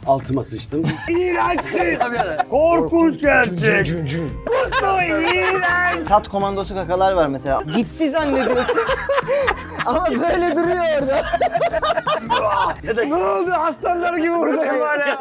Altıma sıçtım. İğrençsin. Tabii. Korkunç gerçek. Mustafa iğrenç. Sat komandosu kakalar var mesela. Gitti zannediyorsun. Ama böyle duruyor orada. Ya da Ne oldu? Aslanlar gibi buradayım hala.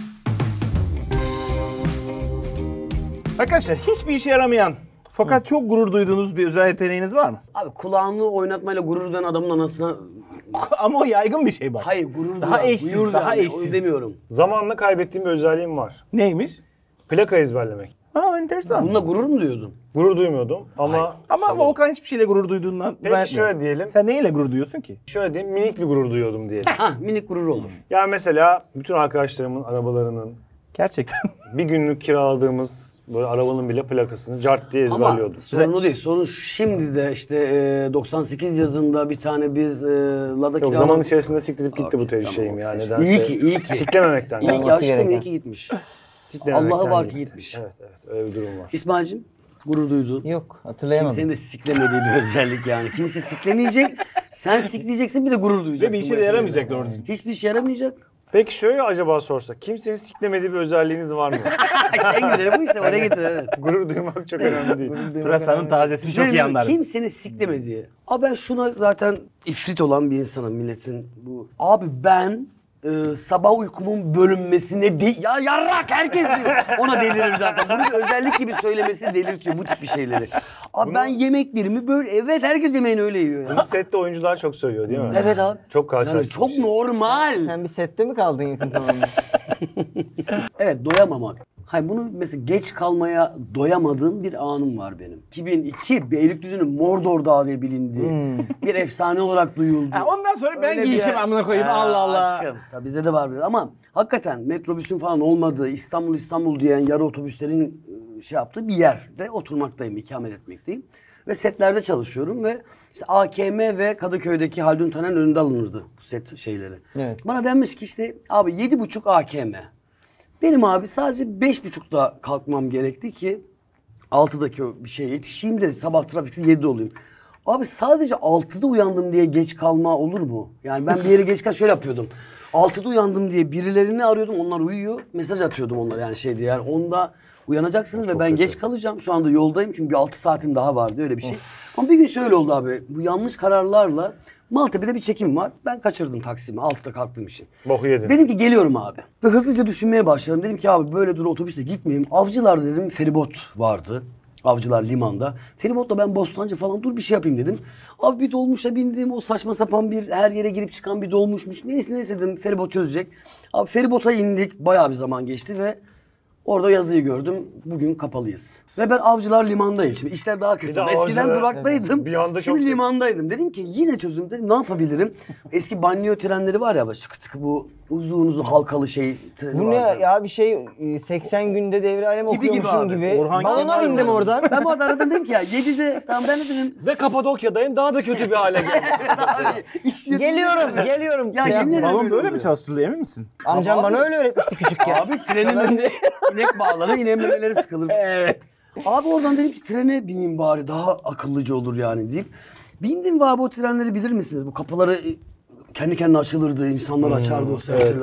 Arkadaşlar hiçbir işe yaramayan fakat çok gurur duyduğunuz bir özel yeteneğiniz var mı? abi kulağını oynatmayla gurur duyan adamın anasına... Ama o yaygın bir şey bak. Hayır gurur Daha duyan, eşsiz, buyur daha yani, eşsiz. onu demiyorum. Zamanla kaybettiğim bir özelliğim var. Neymiş? Plaka ezberlemek. Ha enteresan. Bununla gurur mu diyordun? Gurur duymuyordum ama... Ama Volkan hiçbir şeyle gurur duyduğundan Peki zannetmiyorum. şöyle diyelim. Sen neyle gurur duyuyorsun ki? Şöyle diyeyim, minik bir gurur duyuyordum diyelim. Hah minik gurur olur. Yani mesela bütün arkadaşlarımın arabalarının Gerçekten. bir günlük kiraladığımız böyle arabanın bile plakasını cart diye Ama ezberliyordum. sorun o değil. Sorun şimdi de işte 98 yazında bir tane biz Lada Yok zaman içerisinde siktirip gitti bu tür şeyim ya nedense. İyi ki, iyi ki. Siklememekten. İyi ki Olması aşkım iyi gereken. ki gitmiş. Siklememekten Allah'ı var ki gitti. gitmiş. Evet öyle bir durum var. İsmail'cim gurur duydun. Yok hatırlayamadım. Kimsenin de siklemediği bir özellik yani. Kimse siklemeyecek. Sen sikleyeceksin bir de gurur duyacaksın. Ve bir işe bu de yeteneğe. yaramayacak doğru düzgün. Hiçbir işe yaramayacak. Peki şöyle acaba sorsak, kimsenin siklemediği bir özelliğiniz var mı? işte en güzeli bu işte. Oraya getir evet. Gurur duymak çok önemli değil. Pırasanın tazesini çok iyi anlarım. Kimsenin siklemediği. Abi ben şuna zaten ifrit olan bir insanım milletin bu. Abi ben sabah uykumun bölünmesine ya yarrak herkes diyor. Ona delirir zaten. Bunu bir özellik gibi söylemesi delirtiyor bu tip bir şeyleri. Abi ben yemeklerimi böyle evet herkes yemeğini öyle yiyor ya. Bunu sette oyuncular çok söylüyor değil mi? Evet abi. Çok Yani karşılaştık. çok normal. Sen bir sette mi kaldın yakın zamanda? Evet doyamamak. Hayır bunu mesela geç kalmaya doyamadığım bir anım var benim. 2002 Beylikdüzü'nün Mordor Dağı diye bilindiği bir efsane olarak duyuldu. Ha, ondan sonra ben Öyle bir geyikimi yer. amına koyayım Allah Allah. Aşkım. Tabii bizde de var bir ama hakikaten metrobüsün falan olmadığı İstanbul diyen yarı otobüslerin şey yaptığı bir yerde oturmaktayım, ikamet etmekteyim. Ve setlerde çalışıyorum ve işte AKM ve Kadıköy'deki Haldun Taner'in önünde alınırdı bu set şeyleri. Evet. Bana denmiş ki işte abi 7.30 AKM. Benim abi sadece 5.30'da kalkmam gerekti ki 6'daki o bir şeye yetişeyim de sabah trafiksiz 7'de olayım. Abi sadece 6'da uyandım diye geç kalma olur mu? Yani ben bir yere geç şöyle yapıyordum. 6'da uyandım diye birilerini arıyordum. Onlar uyuyor. Mesaj atıyordum onlara yani şeydi yani 10'da uyanacaksınız ve ben geç kalacağım. Şu anda yoldayım çünkü bir 6 saatim daha vardı öyle bir şey. Ama bir gün şöyle oldu abi. Bu yanlış kararlarla Maltepe'de bir çekim var. Ben kaçırdım Taksim'i 6'da kalktığım için. Boku yedin. Dedim ki geliyorum abi. Ve hızlıca düşünmeye başladım. Dedim ki abi böyle dur otobüsle gitmeyeyim. Avcılar dedim feribot vardı. Avcılar limanda. Feribotla ben Bostancı falan dur bir şey yapayım dedim. Abi bir dolmuşa bindim. O saçma sapan bir her yere girip çıkan bir dolmuşmuş. Neyse dedim feribot çözecek. Abi feribota indik. Bayağı bir zaman geçti ve orada yazıyı gördüm. Bugün kapalıyız. Ve ben Avcılar limandayım. Şimdi işler daha kötü. de Eskiden Avcılar- duraktaydım. Bir anda Şimdi çok- limandaydım. Dedim ki yine çözüm dedim. Ne yapabilirim? Eski banliyö trenleri var ya çıkı çıkı bu uzun halkalı şey treni Bu ne vardı. ya bir şey 80 günde devre alem Gibi okuyormuşum abi. gibi. Orhan Balona Kemal bindim mi? oradan. Ben bu arada aradım dedim ki ya 7'de tamam ben de dedim. Ve Kapadokya'dayım daha da kötü bir hale geldi. Abi, iş yerinde- Geliyorum. Ya yemin ederim Balon öyle böyle mi oluyor. çalıştırılıyor emin misin? Amcam Abi- bana öyle öğretmişti küçükken. Abi trenin önünde inek bağlanır inemlemeleri sıkılır. Evet. Abi oradan dedim ki trene bineyim bari daha akıllıca olur yani deyip. Bindim ve abi o trenleri bilir misiniz? Bu kapıları kendi kendine açılırdı, insanlar açardı o sesleri.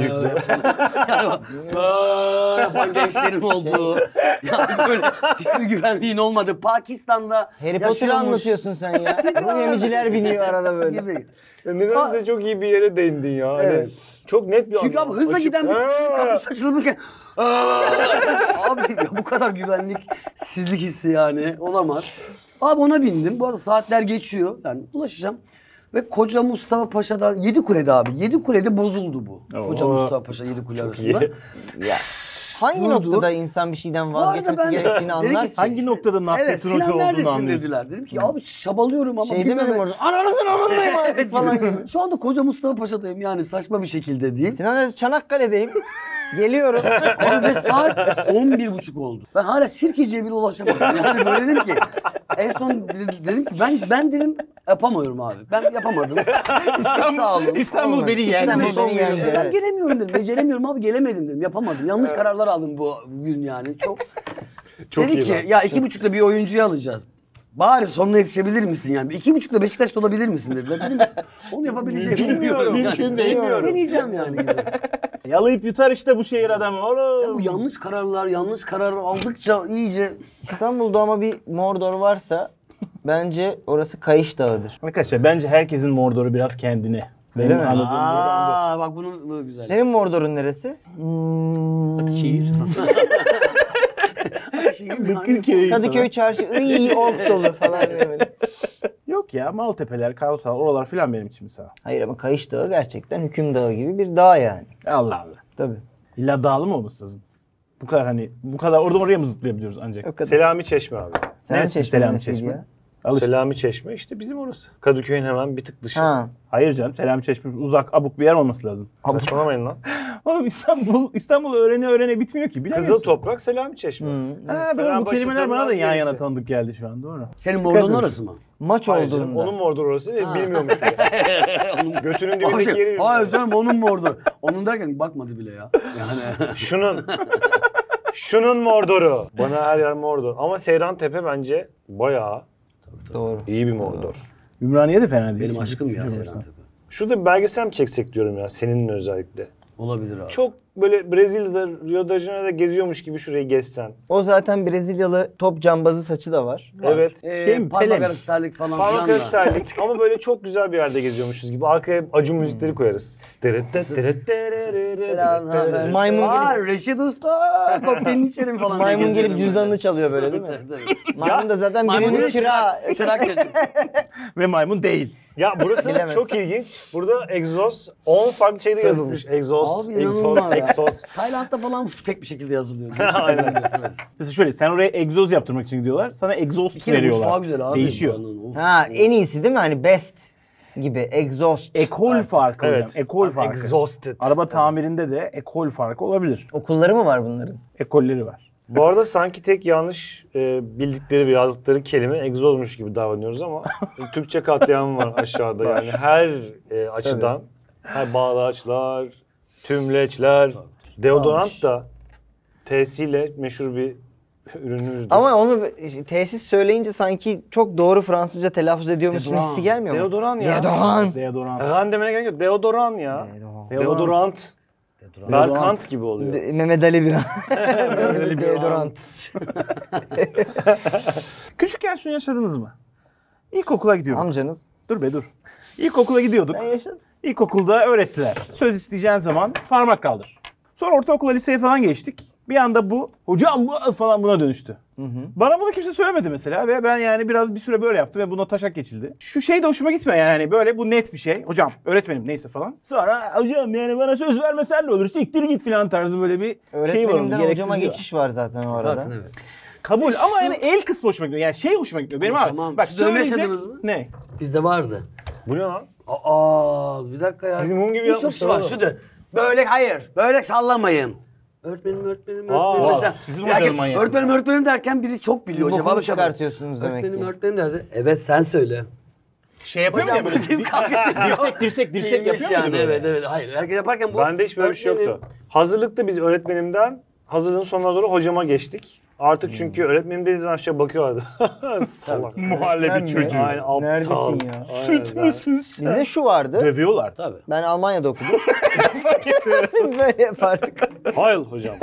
Yapan gençlerin olduğu. Yani böyle hiçbir güvenliğin olmadı. Pakistan'da Harry Potter'ı yaşıyormuş anlatıyorsun sen ya. Ruh emiciler biniyor arada böyle. gibi. Nedense çok iyi bir yere değindin ya. Hani Evet. çok net bir Çünkü abi hızla Açık- giden bir Aa! kapı saçılırken abi ya bu kadar güvenliksizlik hissi yani olamaz. Abi ona bindim. Bu arada saatler geçiyor. Yani ulaşacağım. Ve Koca Mustafa Paşa'dan Yedikule'de abi. Yedikule'de bozuldu bu. Koca Mustafa Paşa Yedikule arasında. iyi. Ya, hangi Durdu. noktada insan bir şeyden Bu arada vazgeçmesi ben- gerektiğini dedi ki, anlarsın? Hangi noktada Nasrettin evet, Hoca Sinan olduğunu neredesin anlıyorsun? dediler. Dedim ki abi çabalıyorum ama Şey demedim orada. Ananızın amındayım artık falan gibi. Şu anda Koca Mustafa Paşa'dayım yani saçma bir şekilde değil. Sinan Çanakkale'deyim. Geliyorum. Abi ve saat 11.30 oldu. Ben hala Sirkeci'ye bile ulaşamadım. Yani böyle dedim ki en son dedim ki ben dedim yapamıyorum abi. Ben yapamadım. Sağ olun. İstanbul beni yendi. İstanbul İşte son beni yendi, veriyorsun. Ben evet. gelemiyorum dedim. Beceremiyorum abi gelemedim dedim. Yapamadım. Yanlış kararlar aldım bu gün yani. Çok Dedi iyi ki lan. ya 2.30'da bir oyuncuyu alacağız. Bari sonuna yetişebilir misin yani? 2.30'da Beşiktaş'ta olabilir misin dediler. Dedim onu yapabileceğimi bilmiyorum. Mümkün değil. Deneyeceğim yani gibi. Yalayıp yutar işte bu şehir adamı oğlum. Bu yanlış kararlar, yanlış karar aldıkça iyice... İstanbul'da ama bir Mordor varsa bence orası Kayış Dağı'dır. Arkadaşlar bence herkesin Mordor'u biraz kendine. Benim mi? anladığım Aa, bak bu güzel. Senin Mordor'un neresi? Şehir. Bakırköy. Kadıköy Çarşı, ıy ork dolu falan diye böyle. Yok ya Maltepeler, Kartal oralar filan benim için mesela. Hayır ama Kayış Dağı gerçekten Hüküm Dağı gibi bir dağ yani. Allah Allah. Tabii. İlla dağlı mı olması lazım? Bu kadar hani bu kadar oradan oraya mı zıplayabiliyoruz ancak? O kadar. Selami Çeşme abi. Sen Neresi Çeşme Selami neresiydi Çeşme? ya? Al işte. Selami Çeşme işte bizim orası. Kadıköy'ün hemen bir tık dışı. Ha. Hayır canım Selami Çeşme uzak abuk bir yer olması lazım. Saçmalamayın lan. Oğlum İstanbul öğrene bitmiyor ki bilemiyorsun. Kızıl Toprak, Selami Çeşme. Ha doğru bu Fenerbahçe kelimeler bana da yan yana gerisi. tanıdık geldi şu an doğru. Senin Sıkar Mordor'un görüş. orası mı? Maç Hayır canım, olduğunda. onun Mordor orası bilmiyormuş bile. Götünün dibindeki yeri bilmiyor. Hayır canım onun Mordor. Onun derken bakmadı bile ya. Yani Şunun Mordor'u. Bana her yer Mordor. Ama Seyran Tepe bence bayağı Doğru. iyi bir Mordor. Ümraniye de fena değil. benim aşkım ya Düşünüyorum Seyran Tepe. Şurada bir belgesel mi çeksek diyorum ya seninle özellikle. Olabilir abi. Çok böyle Brezilya'da, Rio de Janeiro'da geziyormuş gibi şurayı gezsen. O zaten Brezilyalı top cambazı saçı da var. Evet. Şey mi, parmak Pele? arası terlik falan Parmak filan da. arası terlik ama böyle çok güzel bir yerde geziyormuşuz gibi. Arkaya acı müzikleri koyarız. Maymun Aa, gelip, Reşit Usta kokteylini içerim falan. diye maymun geziyorum gelip cüzdanını böyle. çalıyor böyle değil mi? Tabii. Maymun da zaten Maymunun birinin çırağı. çırak çocuk. Ve maymun değil. Ya burası Bilemez. çok ilginç. Burada egzoz 10 farklı şeyde yazılmış. Egzoz, Abi egzoz, inanılmaz ya. egzoz. Tayland'da falan tek bir şekilde yazılıyor. Aynen. Mesela şöyle sen oraya egzoz yaptırmak için gidiyorlar. Sana egzoz Bir kere veriyorlar. mutfağı güzel abi. Değişiyor. buranın. Of. Ha en iyisi değil mi? Hani best gibi. Exhaust. Ekol farkı Evet. hocam. Ekol farkı. Exhausted. Araba tamirinde de ekol farkı olabilir. Okulları mı var bunların? Ekolleri var. Bu arada sanki tek yanlış bildikleri ve yazdıkları kelime egzozmuş gibi davranıyoruz ama Türkçe katliamı var aşağıda. Yani her açıdan. Her bağlaçlar, tümleçler, deodorant da T'siyle meşhur bir ürünümüzdür. Ama onu tesis söyleyince sanki çok doğru Fransızca telaffuz ediyormuşsun Deodorant. hissi gelmiyor mu? Deodorant ya. Deodorant. Deodorant. Ran demene gerek yok. Deodorant ya. Deodorant. Berkant gibi oluyor. Mehmet Ali bir Ali Deodorant. Küçükken şunu yaşadınız mı? İlkokula gidiyorduk. Amcanız. Dur be dur. İlkokula gidiyorduk. Ben yaşadım. İlkokulda öğrettiler. Söz isteyeceğin zaman parmak kaldır. Sonra ortaokula liseye falan geçtik. Bir anda bu hocam bu falan buna dönüştü. Bana bunu kimse söylemedi mesela ve ben yani biraz bir süre böyle yaptım ve buna taşak geçildi. Şu şey de hoşuma gitmiyor yani böyle bu net bir şey. Hocam öğretmenim neyse falan. Sonra hocam yani bana söz vermesen ne olur siktir git falan tarzı böyle bir şey var. Öğretmenimden gereksiz hocama bir- geçiş var zaten o arada. Zaten evet. Kabul ama yani el kısmı hoşuma gitmiyor. Yani şey hoşuma gitmiyor benim abi. Tamam. Bak Siz de öyle söyleyecek- yaşadınız mı? Ne? Bizde vardı. Bu ne lan? Aa bir dakika ya. Sizin mum gibi Birçok yapmışlar şey var. oğlum. Şudur. Böyle hayır. Böyle sallamayın. Öğretmenim. Aa, Mesela, sizin derken, hocanın manyağı. öğretmenim derken biri çok biliyor. Siz Cevabı bokunu şey yapar. çıkartıyorsunuz demek ki. Öğretmenim derdi. Evet sen söyle. Şey yapıyor mu ya böyle dirsek Bilmiş yapıyor muydu yani böyle? evet. Hayır herkes yaparken bu. Bende hiç böyle bir şey yoktu. Hazırlıkta biz öğretmenimden hazırlığın sonuna doğru hocama geçtik. Artık çünkü öğretmenim dediği zaman şey bakıyorlardı. Salak. Muhallebi çocuğu. Aynen aptal. Neredesin ya? Aynen, Süt ben- müsün? Bizde şu vardı. Dövüyorlar. Tabii. Ben Almanya'da okudum. Biz böyle yapardık. Hayır hocam.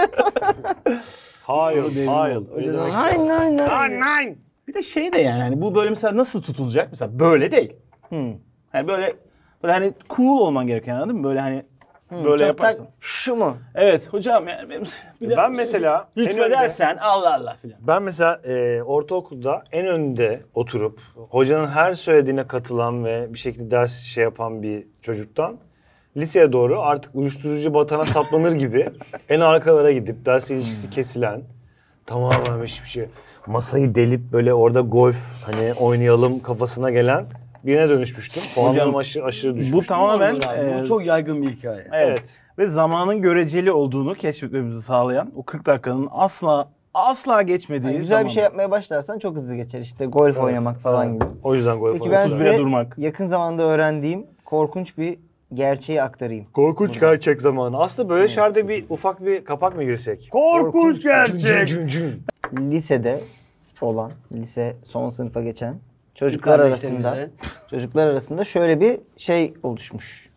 Hayır. Öyle demek Nein nein nein. Nein. Bir de şey de yani hani bu böyle mesela nasıl tutulacak? Mesela böyle değil. Yani böyle hani cool olman gerekiyor anladın mı? Böyle hani böyle yaparsan. Şu mu? Evet hocam yani benim bir Ben mesela en önde- lütfedersen Allah Allah filan. Ben mesela ortaokulda en önde oturup hocanın her söylediğine katılan ve bir şekilde ders şey yapan bir çocuktan liseye doğru artık uyuşturucu batana saplanır gibi en arkalara gidip ders ilişkisi kesilen tamamen hiçbir şey masayı delip böyle orada golf hani oynayalım kafasına gelen birine dönüşmüştüm. Puanlarım aşırı düşmüştü. Bu tamamen Bu çok yaygın bir hikaye. evet. Ve zamanın göreceli olduğunu keşfetmemizi sağlayan o 40 dakikanın asla geçmediği Güzel bir zaman. şey yapmaya başlarsan çok hızlı geçer. İşte golf oynamak falan gibi. O yüzden golf Peki ben oynadım. süre size durmak. yakın zamanda öğrendiğim korkunç bir gerçeği aktarayım. Korkunç gerçek zamanı. Aslında böyle şerde bir ufak bir kapak mı girsek? Korkunç gerçek. Lisede olan, lise son sınıfa geçen çocuklar arasında şöyle bir şey oluşmuş.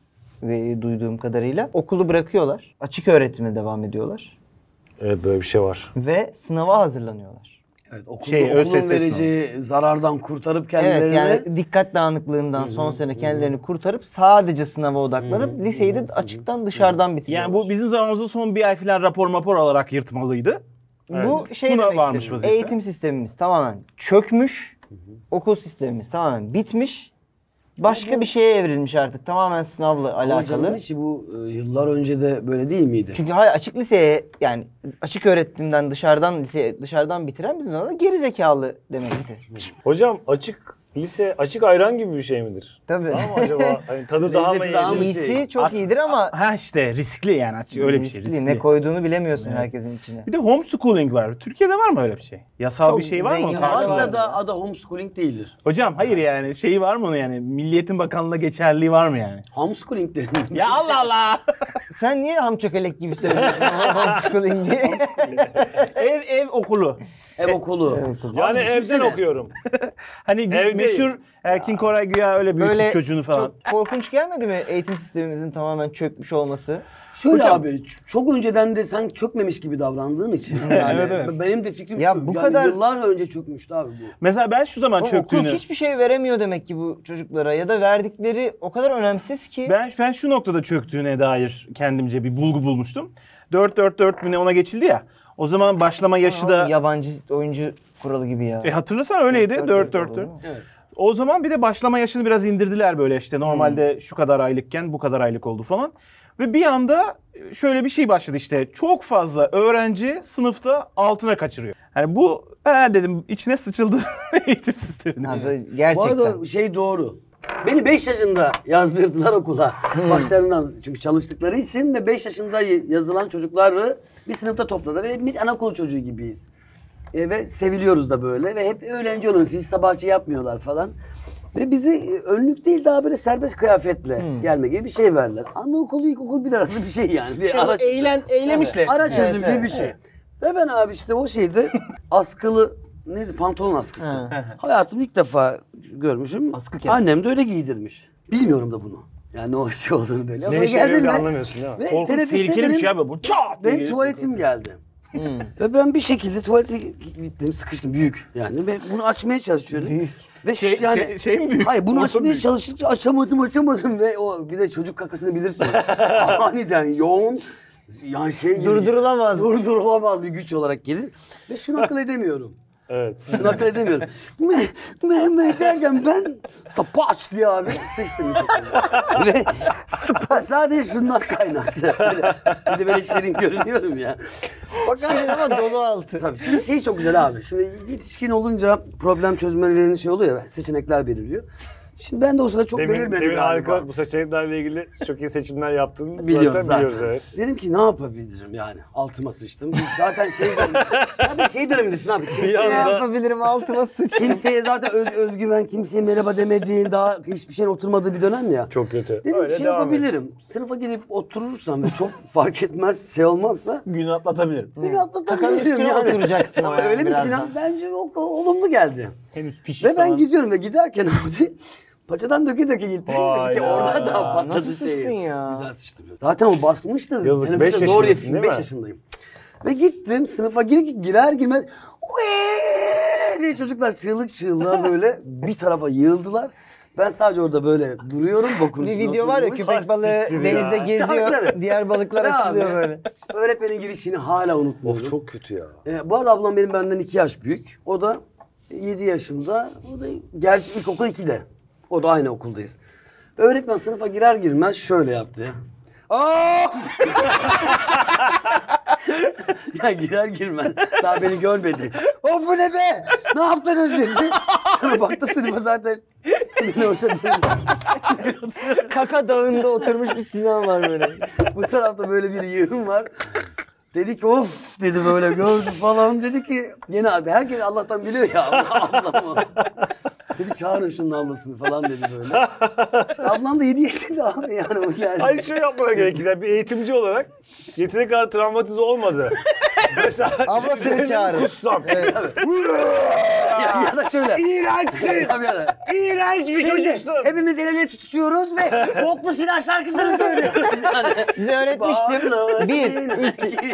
duyduğum kadarıyla. Okulu bırakıyorlar. Açık öğretime devam ediyorlar. Evet, böyle bir şey var. Ve sınava hazırlanıyorlar. Evet, Şey, okulun ÖSS vereceği zarardan kurtarıp kendilerini... Evet, yani dikkat dağınıklığından son sene kendilerini kurtarıp sadece sınava odaklanıp liseyi de açıktan dışarıdan bitiriyorlar. Yani bu bizim zamanımızda son bir ay falan rapor alarak yırtmalıydı. Bu şey Buna demektir, varmış vaziyette. eğitim sistemimiz tamamen çökmüş, okul sistemimiz tamamen bitmiş, başka bir şeye evrilmiş artık, tamamen sınavla Ama canım alakalı. içi bu yıllar önce de böyle değil miydi? Çünkü hayır, açık liseye yani açık öğretimden dışarıdan bitiren bizim zaman geri zekalı demekti. Hocam açık lise, açık ayran gibi bir şey midir? Tabii. Ama acaba hani tadı daha mı Lezzeti daha mı iyi? İyisi çok iyidir ama Ha işte riskli yani açık öyle bir şey. Riskli. ne koyduğunu bilemiyorsun herkesin içine. Bir de homeschooling var. Türkiye'de var mı öyle bir şey? Yasal Çok bir şey var mı? zengin Karşı- var. Varsa da adı homeschooling değildir. Hocam hayır yani şeyi var mı onun yani? Milliyetin Bakanlığı'na geçerliği var mı yani? Homeschooling dedim. Ya Allah Allah! Sen niye hamçökelek gibi söylüyorsun homeschooling diye? ev okulu. Ev okulu. Ev okulu. Yani Abi evden düşünsene. okuyorum. Hani Ev meşhur Erkin Koray güya öyle büyütmüş Böyle çocuğunu falan. çok korkunç gelmedi mi eğitim sistemimizin tamamen çökmüş olması? Şöyle Hocam- abi çok önceden de sen çökmemiş gibi davrandığın için. Yani Evet. benim de fikrim Ya şu. bu yani kadar- yıllar önce çökmüştü abi bu. Mesela ben şu zaman O çöktüğünü... okul hiçbir şey veremiyor demek ki bu çocuklara ya da verdikleri o kadar önemsiz ki. Ben şu noktada çöktüğüne dair kendimce bir bulgu bulmuştum. 4-4-4 mi ne ona geçildi ya. O zaman başlama yaşı da... Yabancı oyuncu kuralı gibi ya. Hatırlasana öyleydi 4-4-4. Evet. O zaman bir de başlama yaşını biraz indirdiler böyle işte. Normalde şu kadar aylıkken bu kadar aylık oldu falan. Ve bir anda şöyle bir şey başladı işte. Çok fazla öğrenci sınıfta altına kaçırıyor. Yani bu dedim içine sıçıldı eğitim sisteminin. Gerçekten. Bu arada şey doğru. Beni 5 yaşında yazdırdılar okula. Başlarından çünkü çalıştıkları için ve 5 yaşında yazılan çocukları bir sınıfta topladı ve bir anaokulu çocuğu gibiyiz. Ve seviliyoruz da böyle ve hep öğrenci olun siz sabahçı yapmıyorlar falan. Ve bizi önlük değil daha böyle serbest kıyafetle gelme gibi bir şey verdiler. Anaokulu ilkokul bir arası bir şey yani. Bir araç, Eylemişler. araç Evet, çözüm gibi evet, bir şey. Ve ben abi işte o şeyde askılı neydi pantolon askısı. Hayatımda ilk defa görmüşüm. Askı kent. Annem de öyle giydirmiş. Bilmiyorum da bunu. Yani o şey olduğunu böyle. Ama Ne işe geldim yarıyor ve- anlamıyorsun değil mi? Ve Korkunç teneffüste tehlikeli bir benim- şey abi bu. Çat diye benim gelip- tuvaletim geldi. Ve ben bir şekilde tuvalete gittim, sıkıştım büyük yani ve bunu açmaya çalışıyorum. Ve Şey mi büyük? Hayır bunu Orta açmaya büyük. çalıştıkça açamadım ve o bir de çocuk kakasını bilirsin. Aniden yoğun yani şey gibi. Durdurulamaz bir güç olarak gelir ve şunu akıl edemiyorum. Evet. Şunu akıl edemiyorum. Mehmet derken ben sapaç diye abi sıçtım. Ve sadece şundan kaynaklı. Bir de böyle şirin görünüyorum ya. Şirin ama dolu altı. Tabii şimdi şey çok güzel abi. Şimdi yetişkin olunca problem çözmelerinin şey oluyor ya seçenekler belirliyor. Şimdi ben de o sırada çok belirmedim Demin galiba. harika bu seçeneklerle ilgili çok iyi seçimler yaptığını Biliyoruz zaten. biliyoruz evet. Dedim ki ne yapabilirim yani? Altıma sıçtım. Zaten şey dönemindesin abi. Ne yapabilirim altıma sıç. Kimseye zaten özgüven, kimseye merhaba demediğin, daha hiçbir şeyin oturmadığı bir dönem ya. Çok kötü. Dedim Öyle şey devam et. yapabilirim. Sınıfa gelip oturursam ve çok fark etmez şey olmazsa Günü atlatabilirim. bir Kakanın atlatabilirim üstüne yani. oturacaksın ama Öyle mi birazdan. Sinan? Bence o olumlu geldi. Henüz pişik Ve ben falan. gidiyorum ve giderken abi paçadan döke gittim. Vay Çünkü ya. orada daha patladı Nasıl şeyi. sıçtın ya? Güzel sıçtım. Zaten o basmıştı. Yazık, Teneffüste 5 zor yaşındasın yetiştim. değil 5 mi? yaşındayım. Ve gittim sınıfa girer girmez "Ueee!" diye çocuklar çığlığa böyle bir tarafa yığıldılar. Ben sadece orada böyle duruyorum bokun Bir üstüne video var ya oturmuş. köpek balığı siktir ya. denizde geziyor. Tabii, tabii. Diğer balıklar Ve açılıyor abi, böyle. Öğretmenin girişini hala unutmuyorum. Of çok kötü ya. Bu arada ablam benim benden 2 yaş büyük. O da 7 yaşında. O da gerçi ilkokul 2'de. O da aynı okuldayız. Öğretmen sınıfa girer girmez şöyle yaptı ya. Of! Ya girer girmez. Daha beni görmedi. Of bu ne be? Ne yaptınız dedi. Sonra baktı sınıfa zaten. Beni Kaka dağında oturmuş bir Sinan var böyle. Bu tarafta böyle bir yığın var. Dedi ki of dedi böyle gördü falan. Dedi ki yine abi herkes Allah'tan biliyor ya ablamı. Dedi çağırın şunun ablasını falan dedi böyle. İşte ablam da 7 yaşında abi yani o geldi. Hayır şöyle yapmana gerekir. Yani bir eğitimci olarak yeteri kadar travmatize olmadı. Mesela Ablasını çağırın. kussam. ya da şöyle. İğrençsin. Tabii ya da. İğrenç bir Şimdi çocuksun. hepimiz el ele tutuşuyoruz ve Boklu Sinan şarkısını söylüyoruz yani. Size öğretmiştim. Boklu 1, Sinan.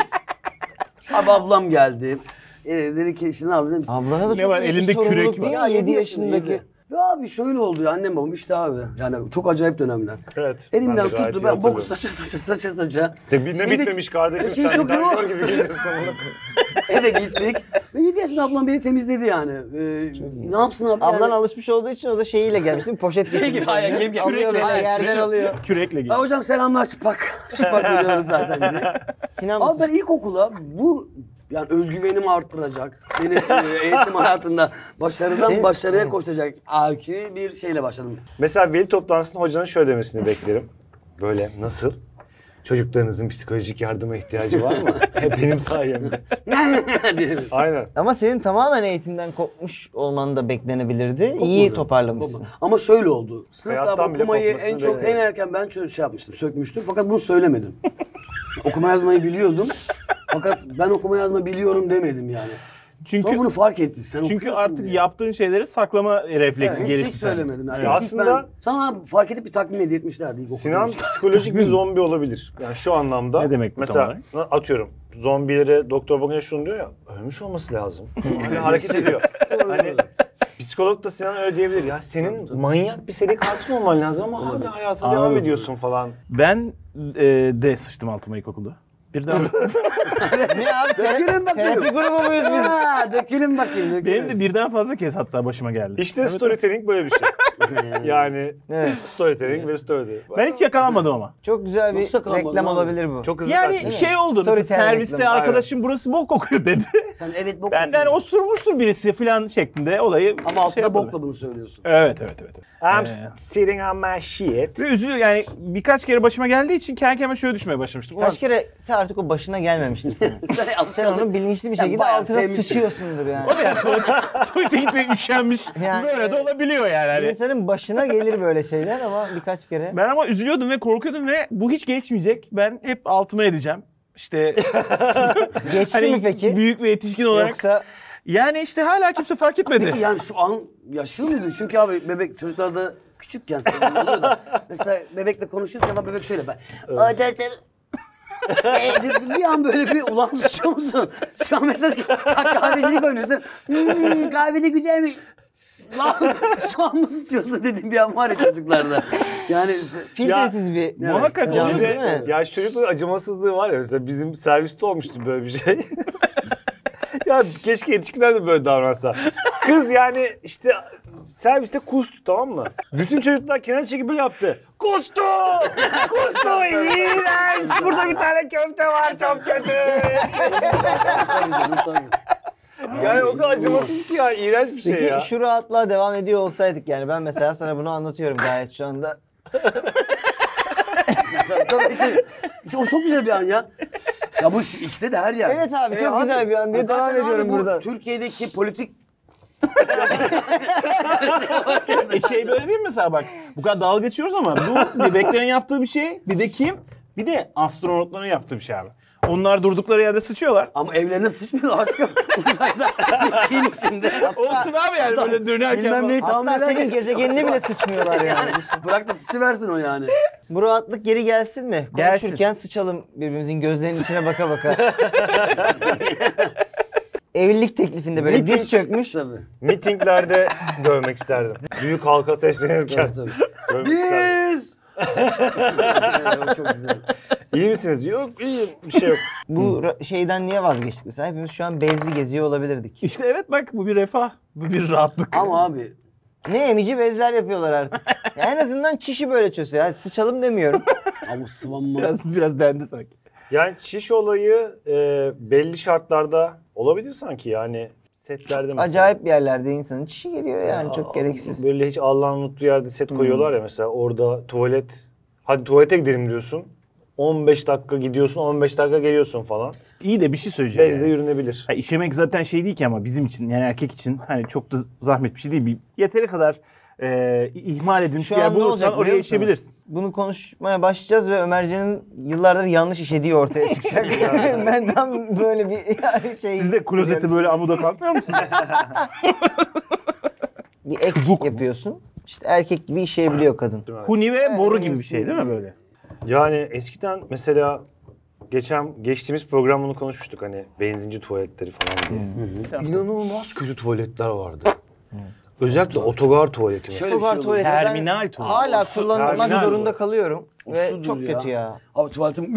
Abi ablam geldi. Dedi ki işte ne yapayım? Ablana da Ne çok var, büyük bir elinde sorumluluk kürek değil var. mi? 7 yaşındaki. yedi. Ve abi şöyle oldu ya annem babam işte abi. Yani çok acayip dönemler. Evet, ben Elimden de gayet tuttu iyi ben boku hatırlıyorum. saça. Ne Şeyde- bitmemiş kardeşim Şey sen çok daha yoğun. gör gibi geliyorsun. Eve gittik. Ve 7 yaşında ablam beni temizledi yani. Ne yapsın abi? Ablan yani? alışmış olduğu için o da şeyiyle gelmiş değil mi? Poşet Şey gibi, getirmiş. hayır, gibi, Alıyor böyle hayır, yerden şu- alıyor. Kürekle Ya gidiyor. hocam selamlar çıplak. Çıplak biliyoruz zaten diye. Sinan Abi mısın? ben ilkokula bu yani özgüvenimi arttıracak. Beni eğitim hayatında başarıdan Senin- başarıya koşturacak IQ bir şeyle başladım. Mesela veli toplantısında hocanın şöyle demesini beklerim. Böyle nasıl? Çocuklarınızın psikolojik yardıma ihtiyacı var mı? Hep benim sayemde. diye. Aynen. Ama senin tamamen eğitimden kopmuş olman da beklenebilirdi. İyi toparlamışsın. Ama şöyle oldu. Sınıfta Hayattan bile okumayı kopmasını en çok bekliyorum. en erken ben şey yapmıştım, sökmüştüm. Fakat bunu söylemedim. Okuma yazmayı biliyordum. Fakat ben okuma yazma biliyorum demedim yani. Çünkü Sonra bunu fark etti. Sen çünkü okuyorsun artık diye. yaptığın şeyleri saklama refleksi Evet, gelişti hiç sende. söylemedim. Yani. Evet. İlk Aslında- ben, sana fark edip bir takdim hediye etmişlerdi. ilk Sinan okuduğum için. psikolojik bir zombi olabilir. Yani şu anlamda. Ne demek bu tam mesela atıyorum zombilere doktor bakınca şunu diyor ya, ölmüş olması lazım. Hani hareket ediyor. Hani psikolog da Sinan öyle diyebilir ya, senin manyak bir seri katil olman lazım ama hala hayatına devam Anladım. ediyorsun falan. Ben de sıçtım altıma ilkokulda. Birden Ne abi? Dökülün bakayım. Terapi grubu muyuz biz? Ha, dökülün bakayım. Dökülün. benim de birden fazla kez hatta başıma geldi. İşte storytelling böyle bir şey. Yani Evet. storytelling ve story. Ben hiç yakalanmadım ama. Çok güzel bir Nasıl yakalanmadın reklam abi? olabilir bu. Çok hızlı Yani kaçmış. şey oldu. Mesela Storytelling serviste reklamı. arkadaşım burası bok kokuyor dedi. Sen evet bok Ben de hani osurmuştur birisi falan şeklinde olayı ama altında yapmadım. bokla bunu söylüyorsun. Evet. I'm sitting on my shit. Ve üzülüyor yani birkaç kere başıma geldiği için kendi kendime şöyle düşmeye başlamıştım. Kaç kere artık o başına gelmemiştir senin. Sen onu bilinçli bir Sen şekilde bayağı altına sevmişsin. sıçıyorsundur yani. Yani tuvalete gitmeye üşenmiş. Yani- Böyle de olabiliyor yani. Hani. İnsanın başına gelir böyle şeyler ama birkaç kere. Ben ama üzülüyordum ve korkuyordum ve bu hiç geçmeyecek. Ben hep altıma edeceğim. İşte Geçti mi peki? büyük ve yetişkin olarak. Yoksa Yani işte hala kimse fark etmedi. Peki yani şu an yaşıyor muydun? Çünkü abi bebek çocuklarda küçükken sevgili oluyor da. Mesela bebekle konuşurken ama bebek şöyle ben. Bir an böyle bir ulan sıçıyor musun? Şu an mesela kahvecilik oynuyorsun. Kahvede güzel mi? Lan şu an mı sıçıyorsun dediğim bir an var ya çocuklarda. Yani filtresiz bir Muhakkak can oluyor. değil mi? Ya şu çocukların acımasızlığı var ya, mesela bizim serviste olmuştu böyle bir şey. Ya keşke yetişkinler de böyle davransa. Kız yani işte serviste kustu, tamam mı? Bütün çocuklar kenara çekip böyle yaptı. Kustu! Kustu! İğrenç! Burada bir tane köfte var, çok kötü! tabii canım, tabii. Yani o kadar acımasız ki ya, iğrenç bir şey Peki ya. şu rahatlığa devam ediyor olsaydık yani ben mesela sana bunu anlatıyorum gayet şu anda. Tabii, işte o çok güzel bir an ya. Ya bu işte de her yer. Evet abi, çok güzel bir an diye zaten devam abi ediyorum bu burada. Türkiye'deki politik Şey böyle değil mi mesela bak bu kadar dalga geçiyoruz ama bu bebeklerin yaptığı bir şey bir de kim? Bir de astronotların yaptığı bir şey abi. Onlar durdukları yerde sıçıyorlar. ama evlerine sıçmıyor aşkım. Uzayda bittiğin içinde. Olsun abi yani böyle dönerken Bilmem neyi falan. tahmin Hatta senin ederken gezegenini bile sıçmıyorlar yani. bırak da sıçıversin o yani. Bu rahatlık geri gelsin mi? Gelsin. Konuşurken sıçalım birbirimizin gözlerinin içine baka baka. Evlilik teklifinde böyle diz çökmüş. Tabii. Mitinglerde görmek isterdim. Büyük halka seslenirken Tabii. görmek isterdim. Biz! Evet, çok güzel. İyi misiniz? Yok, iyiyim. Bir şey yok. Bu şeyden niye vazgeçtik mesela? Hepimiz şu an bezli geziyor olabilirdik. İşte evet bak bu bir refah, bu bir rahatlık. Ama abi Ne emici bezler yapıyorlar artık. Ya en azından çişi böyle çözüyor. Hadi sıçalım demiyorum. ama sıvanma. Biraz dendi sanki. Yani çiş olayı belli şartlarda olabilir sanki, yani setlerde mesela. Acayip yerlerde insanın çişi geliyor yani çok gereksiz. Böyle hiç Allah'ın unuttuğu yerde set koyuyorlar ya, mesela orada tuvalet. Hadi tuvalete gidelim diyorsun. 15 dakika gidiyorsun, 15 dakika geliyorsun falan. İyi de bir şey söyleyeceğim. Bezle yani. yürünebilir. Ha, işemek zaten şey değil ki ama bizim için yani erkek için hani çok da zahmet bir şey değil. Yeteri kadar ihmal edilmiş Şu bir yer an ne olacak bulursan oraya biliyor musunuz? işeyebilirsin. Bunu konuşmaya başlayacağız ve Ömercan'ın yıllardır yanlış işediği ortaya çıkacak. Ben tam böyle bir şey... Siz de klozeti böyle amuda kalkmıyor musunuz? Bir ek yapıyorsun. İşte erkek gibi işeyebiliyor kadın. Huni ve boru gibi bir şey değil mi böyle? Yani eskiden mesela geçtiğimiz program bunu konuşmuştuk hani benzinci tuvaletleri falan diye. İnanılmaz kötü tuvaletler vardı. Özellikle otogar tuvaleti mesela. Şöyle bir şey Otogar olur. tuvaleti ben Terminal tuvaleti. hala kullanmak terminal zorunda bu. kalıyorum. O Ve şudur çok kötü ya. Abi tuvaletim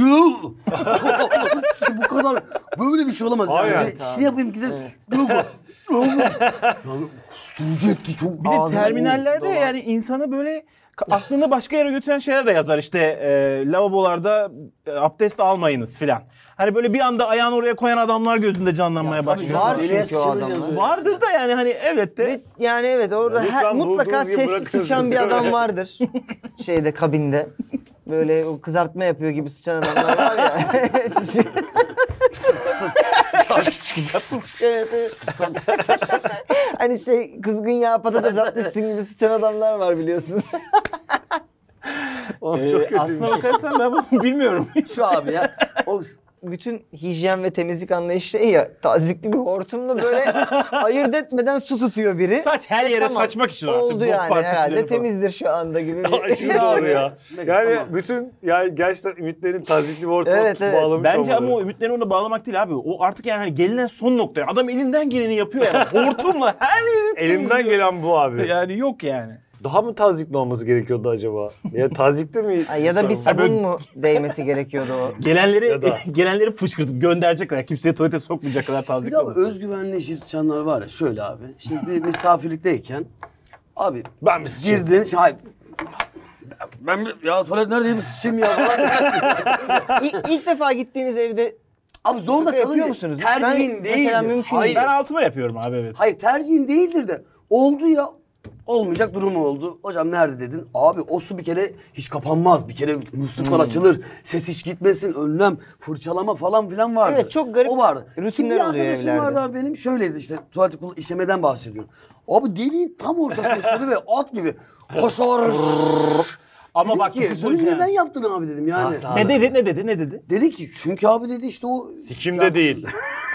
bu kadar böyle bir şey olamaz yani. Hayır. Bir şey yapayım gidip yani kusturacak ki çok. Bir de terminallerde yani insanı böyle aklını başka yere götüren şeyler de yazar. İşte lavabolarda abdest almayınız filan. Hani böyle bir anda ayağını oraya koyan adamlar gözünde canlanmaya başlıyor. var Deliye çünkü o sıçılacağız adamlar. öyle. Vardır da yani hani evet de. Ve yani evet orada Lütfen mutlaka bulduğunuz gibi sessiz bırakın. sıçan bir adam vardır. Şeyde kabinde. Böyle o kızartma yapıyor gibi sıçan adamlar var ya. Evet, evet. Hani şey kızgın yağ patates atmışsın gibi sıçan adamlar var biliyorsunuz. Oğlum çok kötü. Aslına bakarsan ben bunu bilmiyorum. Şu abi ya. O Bütün hijyen ve temizlik anlayışı şey ya, tazikli bir hortumla böyle ayırt etmeden su tutuyor biri. Saç her yere Tamam, saçmak için artık. oldu bok yani partikülleri herhalde falan. temizdir şu anda gibi Ay, bir. şu doğru ya. Yani Tamam. bütün gerçekten ümitlerin tazikli bir ortama Evet, evet. bağlamış Bence olmaları. ama o ümitlerini ona bağlamak değil abi. O artık yani hani gelinen son noktaya. Adam elinden geleni yapıyor yani. Hortumla her yeri Elimden temizliyor. gelen bu abi. Yani yok yani. Daha mı tazikli olması gerekiyordu acaba? Ya tazikli mi? Ay, ya da bir sabun böyle- mu değmesi gerekiyordu o? Gelenleri Ya da- gelenleri fışkırtıp gönderecekler. Kimseye tuvalete sokmayacak kadar bir tazik de abi olmasın. özgüvenli işi tutanlar var ya şöyle abi. Şimdi bir misafirlikteyken abi Ben mi sıçayım? girdin hayır. Ya tuvalet nerede bir sıçayım ya falan dersin. İlk defa gittiğiniz evde Abi zorunda şaka yapıyor kalınca musunuz? tercihin Ben değil. mesela mümkün Hayır. Ben altıma yapıyorum abi evet. Hayır tercihin değildir de oldu ya olmayacak durumu oldu. Hocam nerede dedin? Abi o su bir kere hiç kapanmaz. Bir kere musluklar açılır. Ses hiç gitmesin. Önlem, fırçalama falan filan vardı. Evet, çok garip o vardı. rutinler Şimdi bir oluyor arkadaşım evlerde. vardı abi benim şöyleydi işte tuvalet işemeden bahsediyorum. Abi deliğin tam ortasına işedi ve at gibi koşar. Ama Dedim bak bir ki şey bunu söyleyeceğim. neden yaptın abi dedim yani. Ne dedi? Dedi ki çünkü abi dedi işte o Sikimde değil.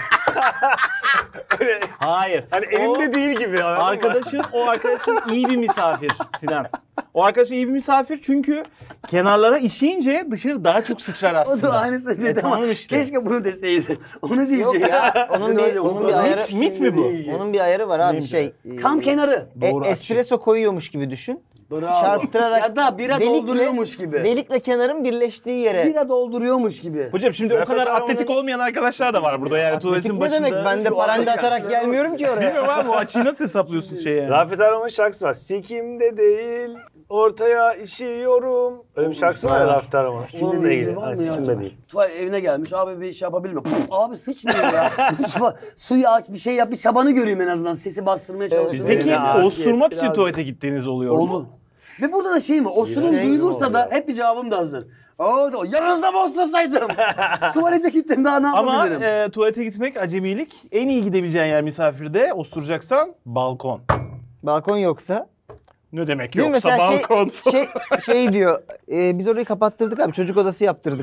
Hayır. Hani elimde değil gibi. O arkadaşın iyi bir misafir Sinan. O arkadaşın iyi bir misafir çünkü kenarlara işeyince dışarı daha çok sıçrar o aslında. da aynısı dedi ama tamam işte. keşke bunu deseydin. Onu diyeceğim. Yok ya, onun bir ayarı, Hiç mit mi bu? değil. onun bir ayarı var abi Neymiş şey. Tam kenarı. Doğru, espresso koyuyormuş gibi düşün. Bravo. Çarptırarak Ya da bira dolduruyormuş gibi. Delikle kenarın birleştiği yere. Bira dolduruyormuş gibi. Hocam şimdi o Nefes kadar almanın- atletik olmayan arkadaşlar da var burada yani tuvaletin ne başında. demek? Ben de Şu paranda arada atarak gelsin. gelmiyorum ki oraya. Bilmiyorum abi o açıyı nasıl hesaplıyorsun şey yani. Rafet Erman'ın şarkısı var. Sikimde değil, ortaya işiyorum. Öyle bir şarkısı var ya Rafet Erman'ın. Sikimde Bununla değil ilgili. var Ha, mı ya? sikimde değil. Tuvalet evine gelmiş abi bir şey yapabilir mi? Abi sıçmıyor ya. Suyu aç bir şey yap bir çabanı göreyim en azından sesi bastırmaya çalışıyor. Peki Bizlerine osurmak için biraz- tuvalete gittiğiniz oluyor mu? Oldu. Ve burada da şey mi? Osurun duyulursa da hep bir cevabım da hazır. Yanınızda mı osursaydım? Tuvalete gittim daha ne Ama yapabilirim? tuvalete gitmek acemilik. En iyi gidebileceğin yer misafirde osuracaksan balkon. Balkon yoksa. Ne demek Değil mi? yoksa Mesela balkon. şey diyor. Biz orayı kapattırdık abi. Çocuk odası yaptırdık.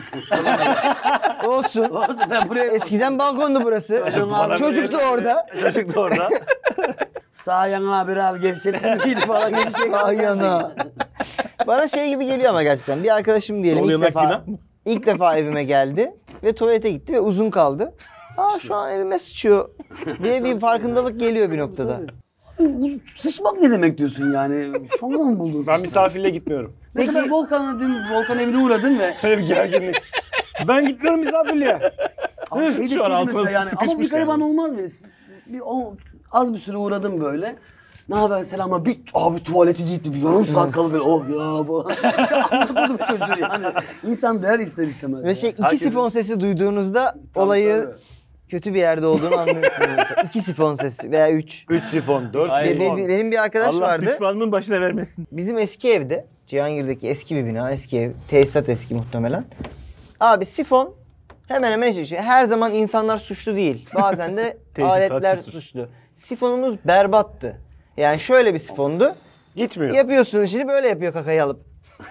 Olsun. Olsun, ben buraya Eskiden balkondu burası. Çocuk da orada. Çocuk da orada. sağ yana bir al gevşetme miydi falan gibi bir şey. Sağ yana. Bana şey gibi geliyor ama gerçekten. Bir arkadaşım diyelim Sol ilk yanak defa, günah mı? ilk defa evime geldi ve tuvalete gitti ve uzun kaldı. Şu an evime sıçıyor diye bir farkındalık geliyor bir noktada. Sıçmak ne demek diyorsun yani? Şu anda mı buldun? Ben misafirle gitmiyorum. Mesela ben dün Volkan evine uğradım ve Böyle bir gerginlik. Ben gitmiyorum misafirliğe. Ama şey Şu an deseydi altına mesela yani, ama sıkışmış bir gariban yani. olmaz mı? Az bir süre uğradım böyle. Ne haber selam abi tuvaleti gitti bir yarım saat kalıp böyle oh ya falan. Anlamadım çocuğu yani. İnsan der ister istemez. Ve ya. şey iki Herkesin- sifon sesi duyduğunuzda Tabii, olayı tabii. kötü bir yerde olduğunu anlıyorsunuz. Mesela. 2 sifon sesi veya 3. 3 sifon, 4 Hayır. sifon. Benim bir arkadaş Allah vardı. düşmanımın başına vermesin. Bizim eski evde, Cihangir'deki eski bir bina, eski ev, tesisat eski muhtemelen. Abi sifon hemen hemen şey. Her zaman insanlar suçlu değil. Bazen de Tesisatçı aletler suçlu. suçlu. Sifonumuz berbattı. Yani şöyle bir sifondu. Gitmiyor. Yapıyorsun şimdi böyle yapıyor kakayı alıp.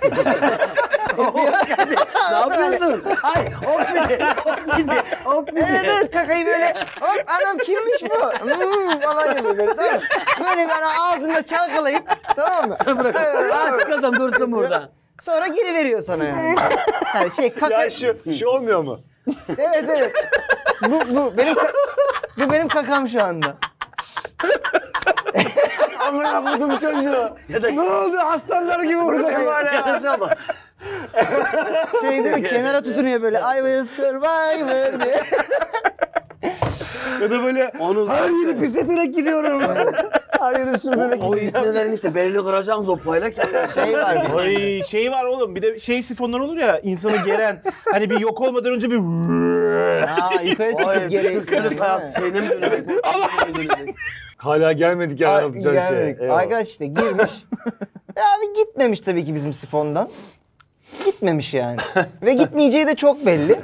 Hoş geldin. Ne yapıyorsun? Hayır, hop bir de. Evet kakayı böyle hop anam kimmiş bu? Falan yapıyor böyle tamam mı? Böyle bana ağzında çalkalayıp tamam mı? Bırak. Ha sıkıldım dursun burada. Sonra geri veriyor sana yani. Yani kaka... Ya şu olmuyor mu? Evet. Bu benim kakam şu anda. Amına koydum çocuğu. Ya da Ne oldu? Aslanlar gibi buradayım var ya da ya. şey ama. Değil mi? Kenara tutunuyor böyle. I will survive diye. Ya da böyle Onu her yeri pisleterek giriyorum. Her yeri sürünerek O gideceğim. ipnelerin işte belini kıracaksın zopayla Şey var. Ay şey var oğlum bir de sifonlar olur ya insanı geren hani bir yok olmadan önce bir Yukarı Ay çıkıp geri. tırsınız hayat şeyine mi dönecek? Hala gelmedik yani anlatacağın şey. Gelmedik. Eyvallah. Arkadaş işte girmiş. Ya abi gitmemiş tabii ki bizim sifondan. Gitmemiş yani. Ve gitmeyeceği de çok belli.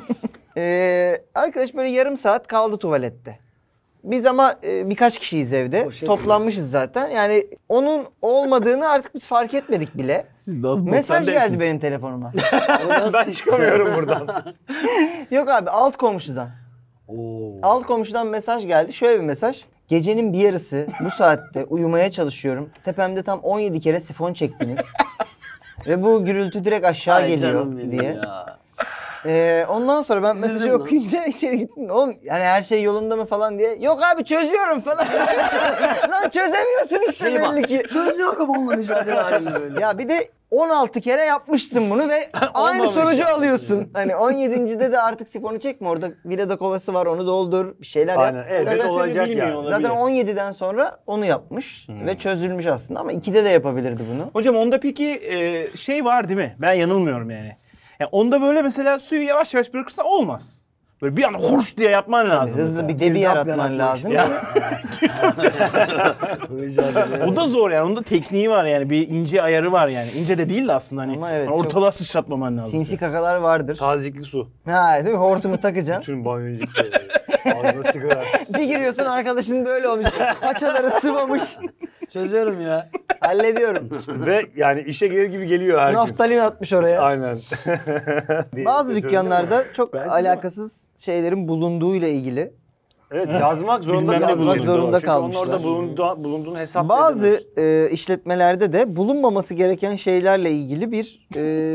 Arkadaş böyle yarım saat kaldı tuvalette. Biz ama birkaç kişiyiz evde. O şey- Toplanmışız zaten. Yani onun olmadığını artık biz fark etmedik bile. Mesaj geldi benim telefonuma. Ben çıkamıyorum buradan. Yok abi alt komşudan. Oo. Alt komşudan mesaj geldi. Şöyle bir mesaj. Gecenin bir yarısı bu saatte uyumaya çalışıyorum. Tepemde tam 17 kere sifon çektiniz. Ve bu gürültü direkt aşağı Ay geliyor canım benim diye. ya. Ondan sonra ben mesajı Üzüldüm lan. okuyunca içeri gittim. Oğlum yani her şey yolunda mı falan diye. Yok abi çözüyorum falan. Lan çözemiyorsun işte Şey bak, belli ki. çözüyorum onunla mücadele halinde böyle. Ya bir de 16 kere yapmışsın bunu ve aynı Olmamış sonucu ya. alıyorsun. Hani 17.de de artık sifonu çekme. Orada vilada kovası var onu doldur. Bir şeyler yap. Aynen. Evet Zaten, olacak bilmiyor yani. olabilir. zaten 17'den sonra onu yapmış ve çözülmüş aslında ama 2'de de yapabilirdi bunu. Hocam onda peki şey var değil mi? Ben yanılmıyorum yani. Yani onda böyle mesela suyu yavaş yavaş bırakırsan olmaz. Böyle bir anda huş diye yapman lazım. Hızlı mesela. bir debi Girdap yaratman yaratmak lazım. işte. Ya, Mücadele. o da zor yani. Onun da tekniği var yani. Bir ince ayarı var yani. İnce de değil de aslında hani. Ama evet, hani ortalığa sıçratmaman lazım. Sinsi kakalar vardır. Tazikli su. Ha değil mi? Hortumu takacaksın. Bütün banyoyu yıkıyor. Ağzına sigara. Bir giriyorsun arkadaşın böyle olmuş. Paçaları sıvamış. Çözüyorum ya. Hallediyorum. Ve yani işe gelir gibi geliyor her gün. Naftalin atmış oraya. Aynen. Bazı dükkanlarda çok Bence de alakasız şeylerin bulunduğuyla ilgili. Evet yazmak zorunda Bilmem ne kalmışlar. yazmak zorunda Çünkü onun kalmışlar. orada bulunduğun hesap Bazı edemez. işletmelerde de bulunmaması gereken şeylerle ilgili bir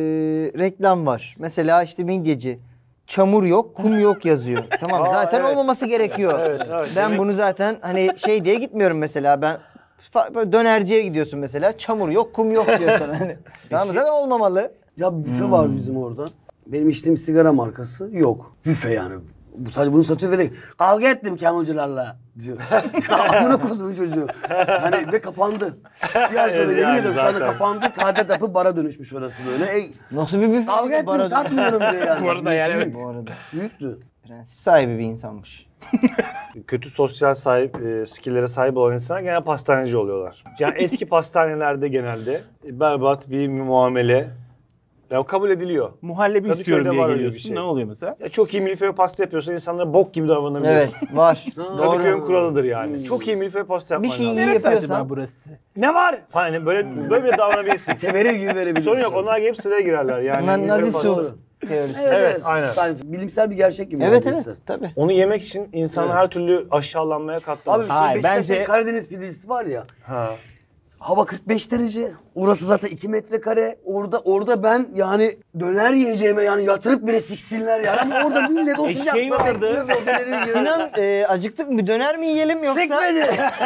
reklam var. Mesela işte midyeci. Çamur yok, kum yok yazıyor. Tamam Aa, zaten evet. olmaması gerekiyor. Evet, evet. Ben Demek- bunu zaten hani şey diye gitmiyorum mesela ben böyle dönerciye gidiyorsun mesela çamur yok, kum yok diyor sana. Hani. Tamam zaten olmamalı. Ya büfe var bizim orada. Benim içtiğim sigara markası yok. Büfe yani. Bu sadece bunu satıyor ve de kavga ettim Kemalcilerle diyor. Amına koyduğum çocuğu. Hani ve kapandı. Bir ay sonra Evet, yemin yani ediyorum sana zaten. kapandı. Tadet yapıp bara dönüşmüş orası böyle. Nasıl bir büfe? Kavga ettim Bara- satmıyorum diye yani. Bu arada yani evet. Bu arada. Büyüktü. Prensip sahibi bir insanmış. Kötü sosyal skillere sahip olan insanlar genelde pastaneci oluyorlar. Yani eski pastanelerde genelde berbat bir muamele ya kabul ediliyor. Muhallebi Kadıköy'de istiyorum diye var öyle bir geliyorsun. şey. Ne oluyor mesela? Ya çok iyi milföy pasta yapıyorsan insanlara bok gibi davranabiliyorsun. Evet var. Kadıköy'ün Doğru. kuralıdır yani. Çok iyi milföy pasta yapman Bir şey lazım. iyi Neresi yapıyorsan. acaba burası? Ne var? Falan yani böyle bir davranabilirsin. Verir gibi verebilirsin. Sorun yok. Onlar gelip sıraya girerler yani. Bunlar milföy Nazi pasta. su teorisi. Evet, Evet, evet. aynen. Sanki bilimsel bir gerçek gibi. Evet neredeyse. evet tabii. Onu yemek için insan her türlü aşağılanmaya katlanır. Abi Hayır, Beşiktaş'ta bence- Karadeniz pidesi var ya. Ha. Hava 45 derece. Orası zaten 2 metrekare. Orada ben yani döner yiyeceğime yani yatırıp bile siksinler yani. Ama orada millet o Şey sıcakta vardı. bekliyor ve o döneri yiyor. Sinan acıktık mı döner mi yiyelim yoksa? Sik beni.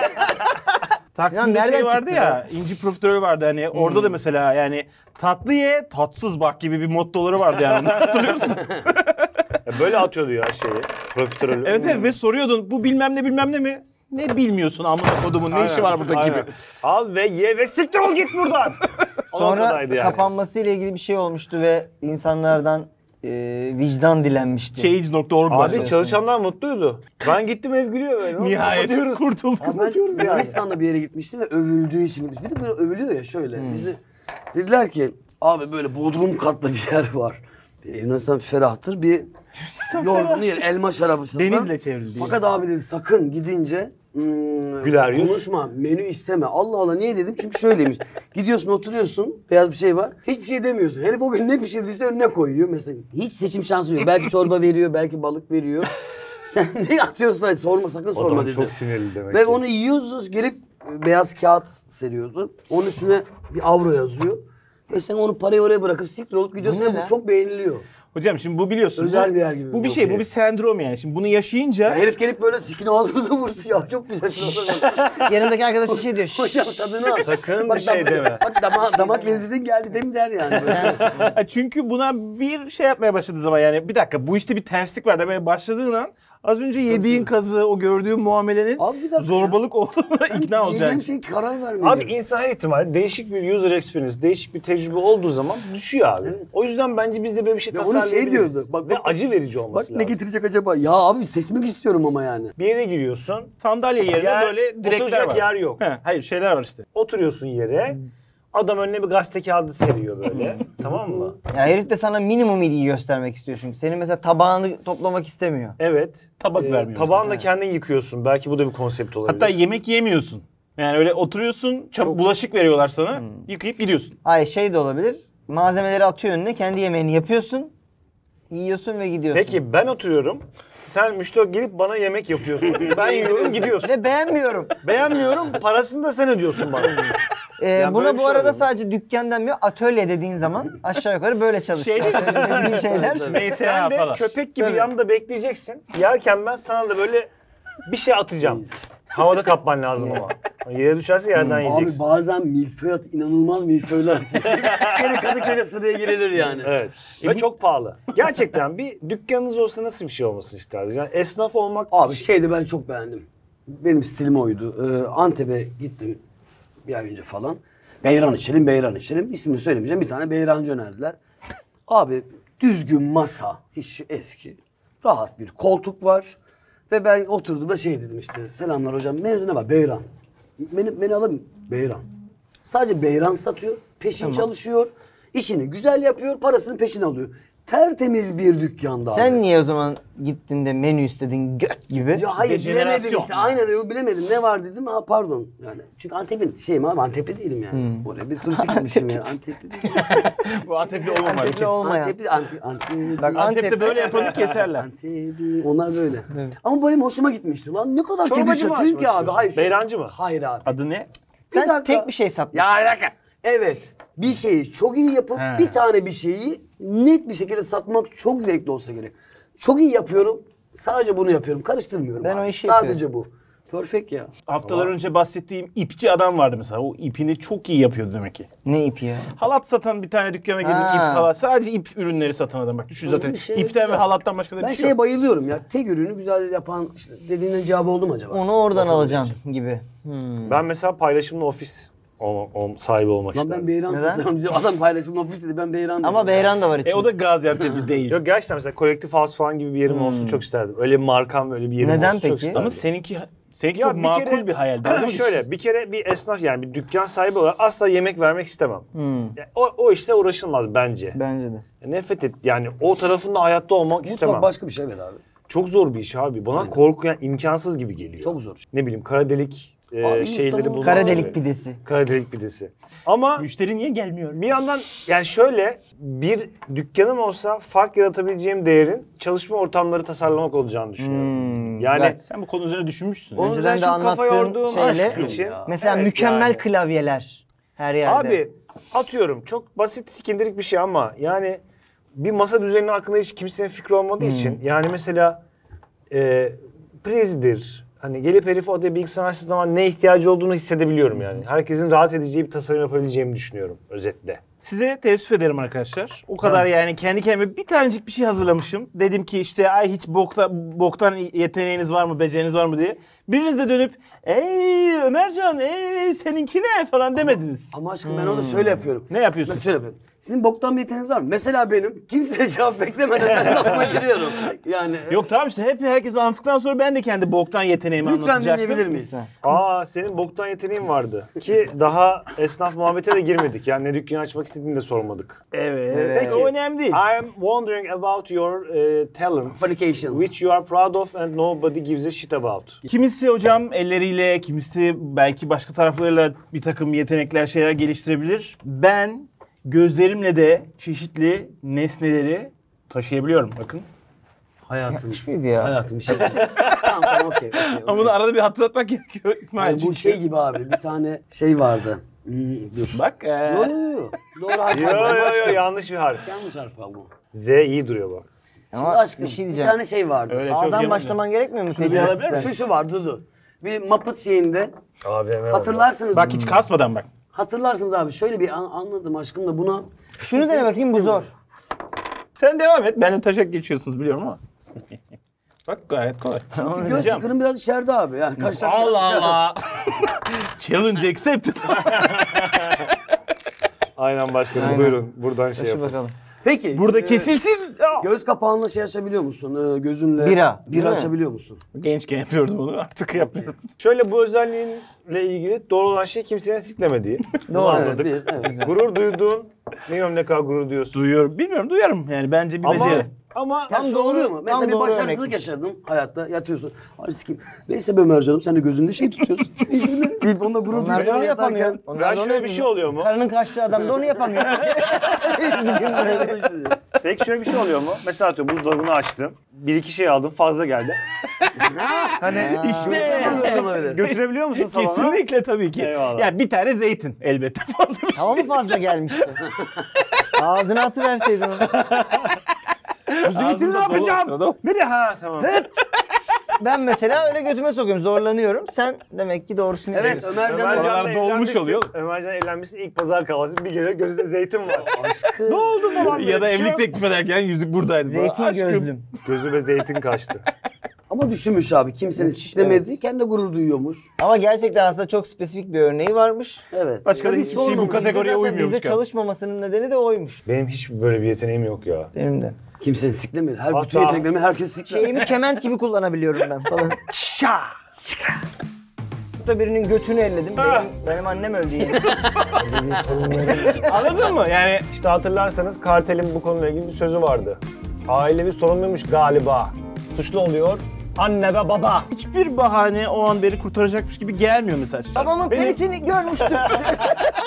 Taksim'de nereden şey vardı çıktı ya, inci profiterol vardı hani orada da mesela yani tatlı ye, tatsız bak gibi bir mottoları vardı yani. Onları hatırlıyor musun? Ya böyle atıyordu ya şeyi. Profiterolü. Evet evet ve soruyordun bu bilmem ne mi? Ne bilmiyorsun amına kodumun ne işi var burada Aynen. gibi. Al ve ye ve siktir ol git buradan. O Sonra noktadaydı yani. kapanması ile ilgili bir şey olmuştu ve insanlardan vicdan dilenmişti. Change.org Abi başladı. çalışanlar mutluydu. Ben gittim ev gülüyor böyle. Nihayet Kapatıyoruz. kurtulduk. Ya ben Yunanistan'da bir yere gitmiştim ve övüldüğü için gitmiştim. Bir de böyle övülüyor ya şöyle. Bizi dediler ki abi böyle bodrum katlı bir yer var. Yunanistan ferahtır. Bir Yorgunluğu yer. Elma şarabısından. Denizle çevrildi. Fakat abi dedi sakın gidince Güler yüz. konuşma, menü isteme. Allah Allah niye dedim? Çünkü şöyleymiş. Gidiyorsun oturuyorsun, beyaz bir şey var. Hiçbir şey demiyorsun. Herif o gün ne pişirdiyse önüne koyuyor. Mesela hiç seçim şansı yok. Belki çorba veriyor, belki balık veriyor. Sen ne atıyorsan sorma, sakın sorma Adam dedi. çok sinirli demek Ve ki. onu yiyoruz, gelip beyaz kağıt seriyordu. Onun üstüne bir avro yazıyor. Ve sen onu parayı oraya bırakıp siktir olup gidiyorsun Bu ne ve bu lan? çok beğeniliyor. Hocam şimdi bu biliyorsun. Özel bir yer gibi. Bu bir şey, bu bir sendrom yani. Şimdi bunu yaşayınca Ya herif gelip böyle sikini ağzımıza vursun ya. Çok güzel şuna bak. Yanındaki arkadaşın şey diyor. "Şşş, Hocam tadını al. Sakın bir şey deme. Bak damak lezzetin geldi değil mi der yani. Böyle. çünkü buna bir şey yapmaya başladığı zaman yani bir dakika bu işte bir terslik var demeye başladığın an az önce yediğin kazı, o gördüğün muamelenin Abi bir dakika zorbalık olduğuna ikna olacaksın. Yiyeceğim şey karar vermeli. Abi insan her ihtimalle değişik bir user experience, değişik bir tecrübe olduğu zaman düşüyor abi. Evet. O yüzden bence biz de böyle bir şey Ya onu tasarlayabiliriz. şey diyordu, bak, Ve bak, acı verici olması Bak lazım. ne getirecek acaba? Ya abi seçmek istiyorum ama yani. Bir yere giriyorsun, Sandalye yerine yer, böyle direkler oturacak var. yer yok. He, hayır şeyler var işte. Oturuyorsun yere, adam önüne bir gazete kağıdı seriyor böyle. Tamam mı? Ya herif de sana minimum ilgiyi göstermek istiyor çünkü. Senin mesela tabağını toplamak istemiyor. Evet. Tabak vermiyor Tabağını işte. da kendin yıkıyorsun. Belki bu da bir konsept olabilir. Hatta yemek yemiyorsun. Yani öyle oturuyorsun, bulaşık veriyorlar sana, yıkayıp gidiyorsun. Hayır şey de olabilir. Malzemeleri atıyor önüne, kendi yemeğini yapıyorsun. Yiyorsun ve gidiyorsun. Peki ben oturuyorum. Sen müşteri gelip bana yemek yapıyorsun. Ben yiyorum gidiyorsun. Ve beğenmiyorum. Beğenmiyorum. Parasını da sen ödüyorsun bana. Yani Buna böyle bir bu şey arada oluyor. sadece dükkan denmiyor. Atölye dediğin zaman aşağı yukarı böyle çalışıyor. Şey değil mi? Atölye dediğin şeyler. Neyse Sen ya de falan. köpek gibi Tabii. yanında bekleyeceksin. Yerken ben sana da böyle bir şey atacağım. Havada kapman lazım ama. Yere düşerse yerden Abi yiyeceksin. bazen milföy inanılmaz milföyler atıyor. Gene Kadıköy'de sıraya girilir yani. Evet. Ve çok pahalı. Gerçekten bir dükkanınız olsa nasıl bir şey olmasını isterdiniz? Yani esnaf olmak... Abi şeyde ben çok beğendim. Benim stilim oydu. Antep'e gittim bir ay önce falan. Beyran içelim, beyran içelim. İsmini söylemeyeceğim. Bir tane beyrancı önerdiler. Abi düzgün masa, hiç eski. Rahat bir koltuk var. Ve ben oturduğumda şey dedim işte. Selamlar hocam. Menüde ne var? Beyran. Beni alayım. Beyran. Sadece beyran satıyor. Peşin çalışıyor. İşini güzel yapıyor. Parasını peşin alıyor. Tertemiz bir dükkanda abi. Sen niye o zaman gittin de menü istedin göt gibi? Ya hayır Dejenerasyon. bilemedim işte. Aynen öyle bilemedim. Ne var dedim. Ha pardon. Yani çünkü Antep'in şeyim abi Antep'li değilim yani. Oraya bir turistik gitmişim yani. Antep'li değilim. Bu Antepli olmam Antepli hareket. olmayan. Antep'li Antep'li. Bak, Antep'te böyle yapanı keserler. Antep'li. Onlar böyle. Ama benim hoşuma gitmişti lan. Ne kadar Çorbacı temiz. mı Çünkü açmak abi hayır. istiyorsun? Beyrancı mı? Hayır abi. Adı ne? Sen dakika. tek bir şey sattın. Ya bir dakika. Evet. Bir şeyi çok iyi yapıp He. bir tane bir şeyi net bir şekilde satmak çok zevkli olsa gerek. Çok iyi yapıyorum. Sadece bunu yapıyorum. Karıştırmıyorum Ben abi. o işi Sadece bu. Perfect ya. Haftalar önce bahsettiğim ipçi adam vardı mesela. O ipini çok iyi yapıyordu demek ki. Ne ipi ya? Halat satan bir tane dükkana girdim. Ha. İp halat. Sadece ip ürünleri satan adam bak. Düşün Öyle zaten. bir şey İpten ve yok. halattan başka da bir Ben şey şeye yok. bayılıyorum ya. Tek ürünü güzel yapan işte dediğinin cevabı oldu mu acaba? Onu oradan Bakalım alacaksın gibi. Ben mesela paylaşımlı ofis sahibi olmak Lan isterdim. ben Beyran Neden? satıyorum. Adam paylaşımın ofis dedi. Ben Beyran dedim. Ama Beyran da var içinde. O da Gaziantep'li değil. Yok gerçekten mesela kolektif house falan gibi bir yerim olsun çok isterdim. Öyle bir markam, öyle bir yerim Neden olsun çok peki? isterdim. Ama seninki Ya çok bir makul kere- bir hayal. Dalga mı Şöyle geçiyorsun? bir kere bir esnaf yani bir dükkan sahibi olarak asla yemek vermek istemem. Yani o işte uğraşılmaz bence. Bence de. Nefret et yani o tarafında hayatta olmak istemem. Mutfak başka bir şey evet abi. Çok zor bir iş abi. Bana korku yani imkansız gibi geliyor. Çok zor. Ne bileyim kara delik Abi, şeyleri İstanbul- bulmak. Kara delik pidesi. Kara delik pidesi. Ama Müşteri niye gelmiyor? bir yandan yani şöyle bir dükkanım olsa fark yaratabileceğim değerin çalışma ortamları tasarlamak olacağını düşünüyorum. Yani Bak, Sen bu konu üzerine düşünmüşsün. onun önceden üzerine de çok kafa anlattığın yorduğum şeyle- aşk için. Mesela Evet, mükemmel yani. klavyeler her yerde. Abi atıyorum çok basit sikindirik bir şey ama yani bir masa düzeninin hakkında hiç kimsenin fikri olmadığı için yani mesela prizdir. Hani gelip herif odaya bilgisayar açtığı zaman ne ihtiyacı olduğunu hissedebiliyorum yani. Herkesin rahat edeceği bir tasarım yapabileceğimi düşünüyorum özetle. Size teessüf ederim arkadaşlar. O kadar yani kendi kendime bir tanecik bir şey hazırlamışım. Dedim ki işte ay hiç boktan yeteneğiniz var mı, beceriniz var mı diye. Biriniz de dönüp ey Ömercan seninki ne falan demediniz. Ama aşkım ben orada şöyle yapıyorum. Ne yapıyorsun? Mesela şöyle yapıyorum. Sizin boktan bir yeteneğiniz var mı? Mesela benim kimseye cevap beklemeden ben lafıma giriyorum. Yani Yok tamam işte hep herkes anlattıktan sonra ben de kendi boktan yeteneğimi lütfen anlatacaktım. dinleyebilir miyiz? Senin boktan yeteneğin vardı. Ki daha esnaf muhabbete de girmedik. Yani ne dükkanı açmak istediğini de sormadık. Evet. Peki. O önemli değil. I am wondering about your talent, Fornication. which you are proud of and nobody gives a shit about. Kimisi hocam elleriyle, kimisi belki başka taraflarıyla bir takım yetenekler, şeyler geliştirebilir. Ben gözlerimle de çeşitli nesneleri taşıyabiliyorum. Bakın. Hayatım. Mıydı ya? Hayatım bir şey. Tamam okey. Ama bunu arada bir hatırlatmak gerekiyor İsmail. Yani bu çünkü. şey gibi abi bir tane şey vardı. Dur. Bak. Yo. Doğru harf Yo aldım. yo yo Aşkım. yanlış bir harf. Yanlış harf aldım. Z iyi duruyor bak. Şimdi Ama aşkım bir şey bir diyeceğim. tane şey vardı. Öyle çok A'dan yanılmıyor. başlaman gerekmiyor mu? Bir alabilir misin? Şu var Dudu. Bir Muppet şeyinde AVM hatırlarsınız. Bak hiç kasmadan bak. Hatırlarsınız abi şöyle bir anladım aşkım da buna. Şunu dene bakayım, bu zor. Sen devam et. Benle taşak geçiyorsunuz biliyorum ama. Bak gayet kolay. Göz Hocam. çıkırın biraz içeride abi. Yani kaşlar Allah Allah. Challenge accepted. Aynen başkanım Aynen. buyurun buradan şey Taşı yapın. bakalım. Peki. Burada kesilsin. Göz kapağınla şey açabiliyor musun? Gözünle. Bira, değil Bira mi? açabiliyor musun? Gençken yapıyordum onu artık yapmıyorum. Şöyle bu özelliğinle ilgili doğru olan şey kimsenin siklemediği. Bunu Doğru. anladık. Evet. Gurur duyduğun, bilmiyorum ne kadar gurur duyuyorsun. Duyuyorum. Bilmiyorum duyarım yani bence bir Ama, beceri. ama Tam Tam doğru doğru- mu? Mesela tam bir doğru başarısızlık örnekmiş. yaşadın hayatta yatıyorsun. Ay sikim. Neyse be Ömercan'ım sen de gözünde şey tutuyorsun. İşte ne? Deyip onunla gurur Onlar da duyuyor onu yapamıyor. yatarken. Onlar da onu şöyle bir şey yapıyor. oluyor mu? Karının kaçtığı adam da onu yapamıyor. Peki şöyle bir şey oluyor mu? Mesela atıyorum buzdolabını açtın. Bir iki şey aldın fazla geldi. İşte. Olabilir. Götürebiliyor musun salona? Kesinlikle tabii ki. Eyvallah. Ya bir tane zeytin elbette fazla bir şey. Ama mı fazla gelmişti? Ağzına atıverseydin onu. Bu zeytini ne yapacağım? Ne de ha tamam. Ben mesela öyle götüme sokuyorum. Zorlanıyorum. Sen demek ki doğrusunu Evet yapıyorsun. Ömercan'la Oralar dolmuş oluyor. Ömercan evlenmişsin ilk pazar kahvaltısı bir geliyor gözünde zeytin var. aşkım. Ne oldu babam? Ya da evlilik teklif ederken yüzük buradaydı. Zeytin Aşkım. gözlüm. Gözüme zeytin kaçtı. Ama düşünmüş abi kimsenin siklemediği kendi gurur duyuyormuş. Ama gerçekten aslında çok spesifik bir örneği varmış. Evet. Başka da Ya biz hiçbir şey bu sormamışız. kategoriye Zaten uymuyormuş. bizde çalışmamasının nedeni de oymuş. Benim hiç böyle bir yeteneğim yok ya. Benim de. Kimsenin siklemedi. Her Hatta- bütün yeteneklerimi herkes sikler. Şeyimi kement gibi kullanabiliyorum ben falan. Burada birinin götünü elledim. Benim annem öldü yine. Anladın mı? Yani İşte hatırlarsanız Kartel'in bu konuyla ilgili bir sözü vardı. Ailevi sorumluymuş galiba. Suçlu oluyor anne ve baba. hiçbir bahane o an beni kurtaracakmış gibi gelmiyor mesela. Babamın penisini görmüştüm.